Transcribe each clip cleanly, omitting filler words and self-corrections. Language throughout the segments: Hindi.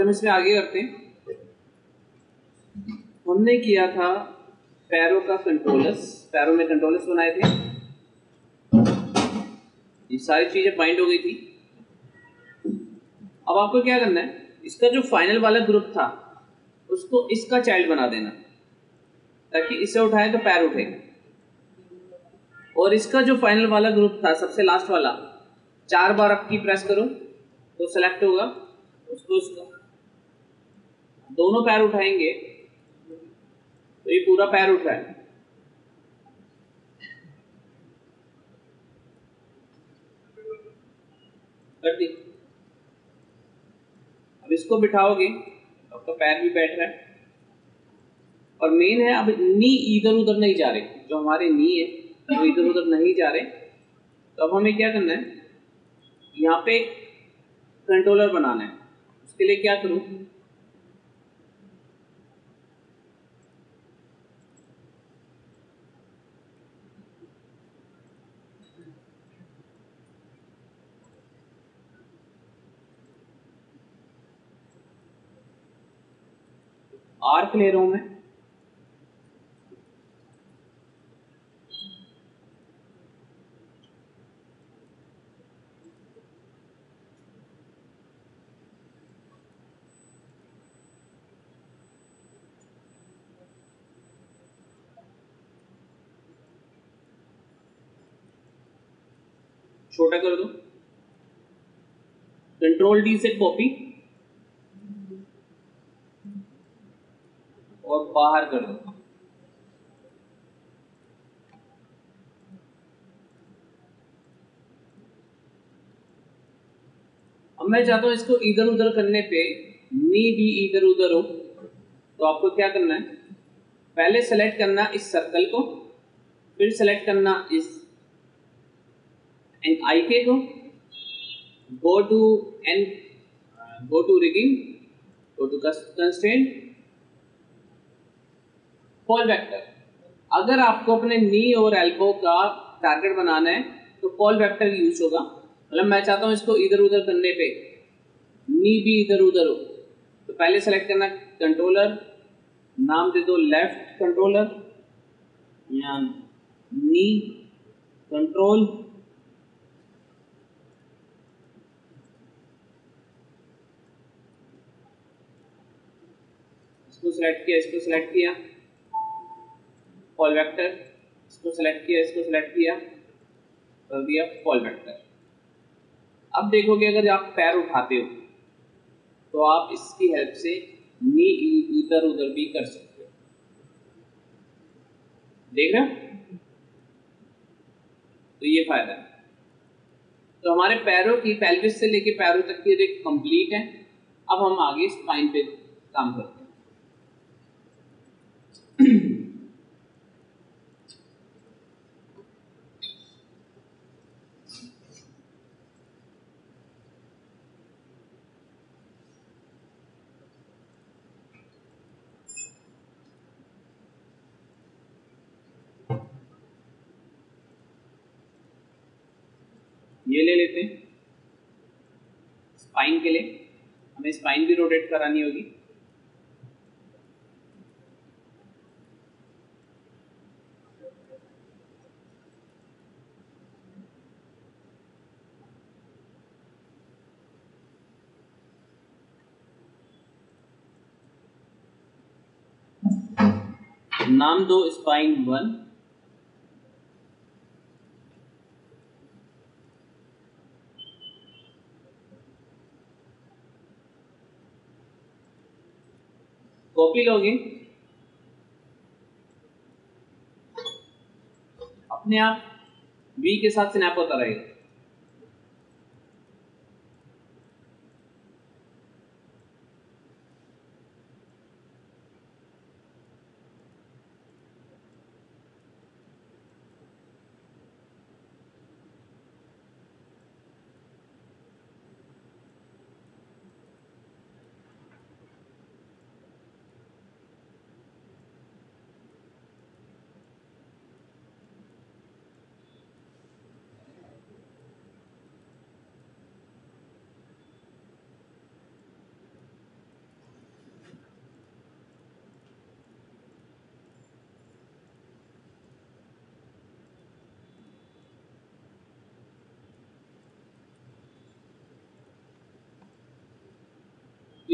आज हम इसमें आगे करते हैं। हमने किया था पैरों का कंट्रोलर्स, पैरों में कंट्रोलर्स बनाए थे, ये सारी चीजें बाइंड हो गई थी। अब आपको क्या करना है, इसका जो फाइनल वाला ग्रुप था उसको इसका चाइल्ड बना देना, ताकि इसे उठाए तो पैर उठेगा। और इसका जो फाइनल वाला ग्रुप था, सबसे लास्ट वाला, 4 बार आप की प्रेस करो तो सेलेक्ट होगा, उसको दोनों पैर उठाएंगे तो ये पूरा पैर उठाए। कर दी। अब इसको बिठाओगे तो आपका पैर भी बैठ रहा है। और मेन है, अब नी इधर उधर नहीं जा रहे, जो हमारे नी है वो इधर उधर नहीं जा रहे। तो अब हमें क्या करना है, यहाँ पे कंट्रोलर बनाना है। उसके लिए क्या करूं, आर्क ले रहा हूं मैं, छोटा कर दो, कंट्रोल डी से कॉपी और बाहर कर दो। अब मैं चाहता हूं इसको इधर उधर करने पे नी भी इधर उधर हो, तो आपको क्या करना है, पहले सेलेक्ट करना इस सर्कल को, फिर सेलेक्ट करना इस आईके को, go to rigging, go to constraint, call vector. अगर आपको अपने नी और एल्बो का टारगेट बनाना है तो कॉल वेक्टर यूज होगा। मतलब मैं चाहता हूं इसको इधर उधर करने पे नी भी इधर उधर हो, तो पहले सेलेक्ट करना कंट्रोलर, नाम दे दो लेफ्ट कंट्रोलर या नी कंट्रोल, इसको सेलेक्ट किया, इसको सेलेक्ट किया, कॉल वेक्टर, इसको सेलेक्ट किया, इसको सेलेक्ट किया, कर दिया कॉल वेक्टर। अब देखोगे अगर आप पैर उठाते हो तो आप इसकी हेल्प से नी इधर उधर भी कर सकते हो। देख रहे हो, तो ये फायदा है। तो हमारे पैरों की, पेल्विस से लेके पैरों तक की रेक कंप्लीट है। अब हम आगे स्पाइन पे काम करते हैं। ये ले लेते हैं स्पाइन के लिए, हमें स्पाइन भी रोटेट करानी होगी। नाम दो स्पाइन 1, कॉपी लोगे, अपने आप वी के साथ स्नैप होता रहेगा।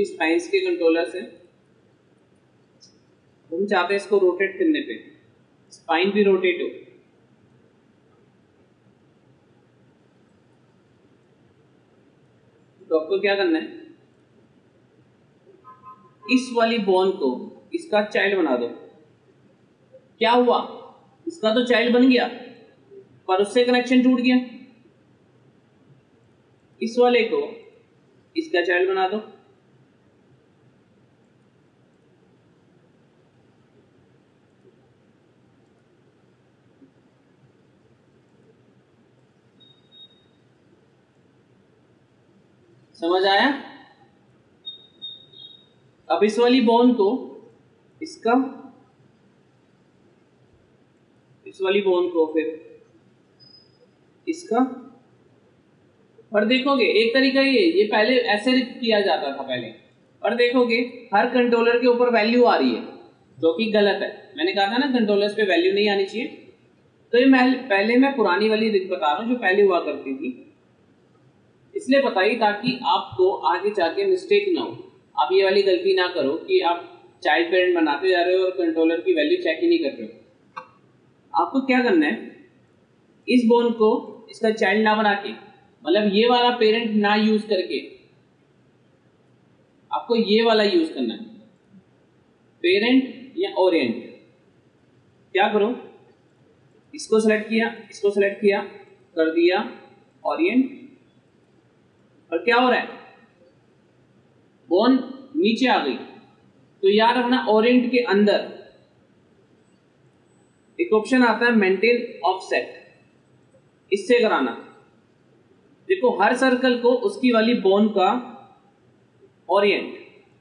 भी स्पाइंस के कंट्रोलर्स हैं, हम चाहते हैं इसको रोटेट करने पे स्पाइन भी रोटेट हो। तो आपको क्या करना है, इस वाली बोन को इसका चाइल्ड बना दो। क्या हुआ, इसका तो चाइल्ड बन गया पर उससे कनेक्शन टूट गया। इस वाले को इसका चाइल्ड बना दो। समझ आया? अब इस वाली बोन को इसका, इस वाली बोन को फिर इसका। और देखोगे एक तरीका ये पहले ऐसे किया जाता था पहले, और देखोगे हर कंट्रोलर के ऊपर वैल्यू आ रही है जो कि गलत है। मैंने कहा था ना कंट्रोलर्स पे वैल्यू नहीं आनी चाहिए। तो ये पहले मैं पुरानी वाली रिग बता रहा हूँ जो पहले हुआ करती थी, इसलिए बताइए ताकि आपको आगे जाके मिस्टेक ना हो। आप ये वाली गलती ना करो कि आप चाइल्ड पेरेंट बनाते जा रहे हो और कंट्रोलर की वैल्यू चेक ही नहीं कर रहे हो। आपको क्या करना है, इस बोन को इसका चाइल्ड ना बना के, मतलब ये वाला पेरेंट ना यूज करके आपको ये वाला यूज करना है, पेरेंट या ओरिएंट। क्या करो, इसको सेलेक्ट किया, इसको सेलेक्ट किया, कर दिया ओरिएंट। और क्या हो रहा है, बोन नीचे आ गई। तो याद रखना ओरिएंट के अंदर एक ऑप्शन आता है मेंटेन ऑफसेट, इससे कराना। देखो हर सर्कल को उसकी वाली बोन का ओरिएंट।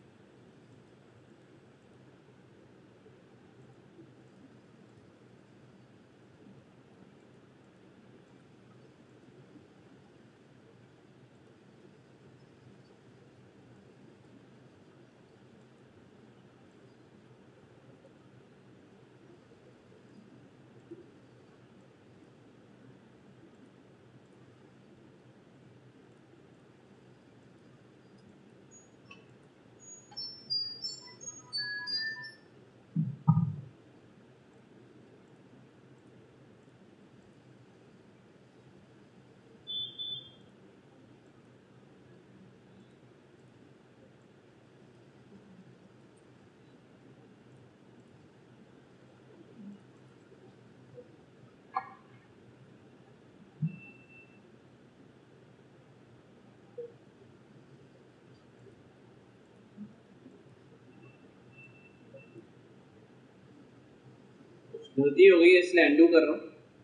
गलती हो गई इसलिए अंडू कर रहा हूं।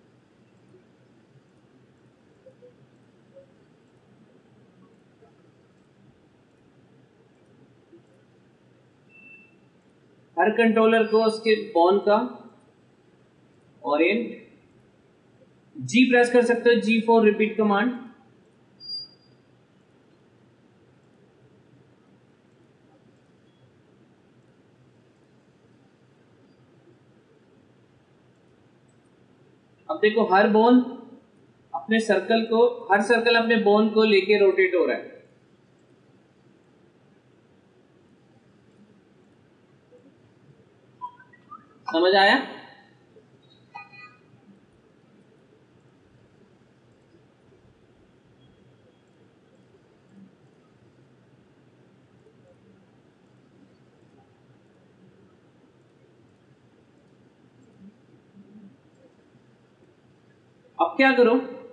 हर कंट्रोलर को उसके बोन का ओरिएंट। जी प्रेस कर सकते हो, जी फॉर रिपीट कमांड। अब देखो हर बोन अपने सर्कल को, हर सर्कल अपने बोन को लेके रोटेट हो रहा है। समझ आया? अब क्या करो,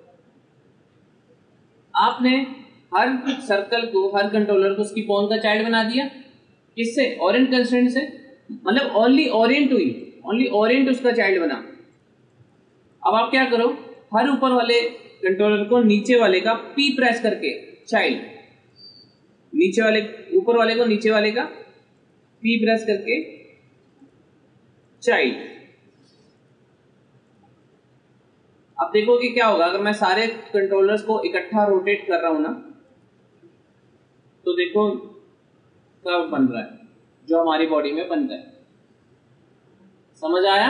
आपने हर सर्कल को, हर कंट्रोलर को उसकी बोन का चाइल्ड बना दिया। किससे? ओरिएंट कंस्ट्रेंट से, मतलब ओनली ओरिएंट हुई, ओनली ओरिएंट उसका चाइल्ड बना। अब आप क्या करो, हर ऊपर वाले कंट्रोलर को नीचे वाले का पी प्रेस करके चाइल्ड, नीचे वाले ऊपर वाले को नीचे वाले का पी प्रेस करके चाइल्ड। अब देखो कि क्या होगा अगर मैं सारे कंट्रोलर्स को इकट्ठा रोटेट कर रहा हूं ना, तो देखो कर्व बन रहा है जो हमारी बॉडी में बनता है। समझ आया?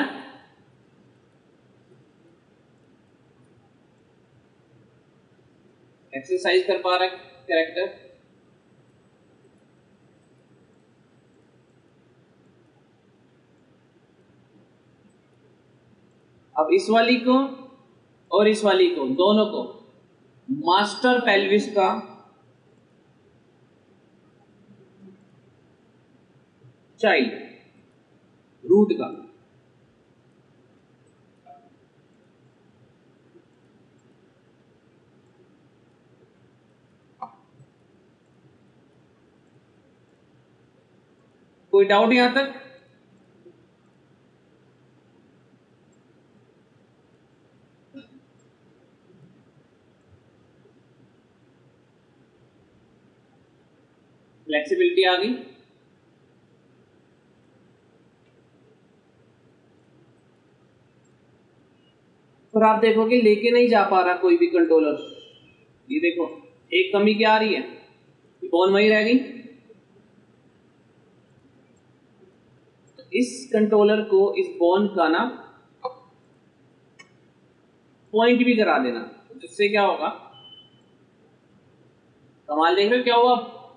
एक्सरसाइज कर पा रहा है कैरेक्टर? अब इस वाली को और इस वाली को, दोनों को मास्टर पेल्विस का चाइल्ड, रूट का, कोई डाउट यहां तक? फ्लेक्सिबिलिटी आ गई। और आप देखोगे लेके नहीं जा पा रहा कोई भी कंट्रोलर। ये देखो एक कमी क्या आ रही है, बोन वहीं रह गई। तो इस कंट्रोलर को इस बोन का ना पॉइंट भी करा देना, जिससे क्या होगा, कमाल देख रहे हो क्या हुआ।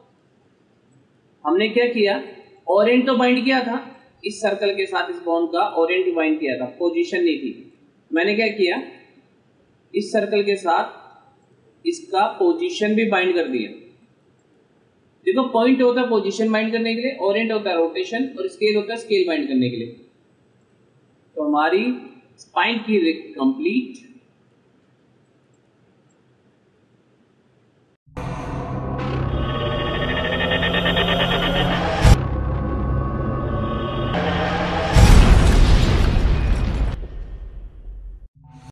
हमने क्या किया, ओरिएंट तो बाइंड किया था इस सर्कल के साथ, इस बोन का ओरिएंट बाइंड किया था, पोजीशन नहीं थी। मैंने क्या किया, इस सर्कल के साथ इसका पोजीशन भी बाइंड कर दिया। देखो पॉइंट होता है पोजीशन बाइंड करने के लिए, ओरिएंट होता है रोटेशन, और स्केल होता है स्केल बाइंड करने के लिए। तो हमारी स्पाइन की कंप्लीट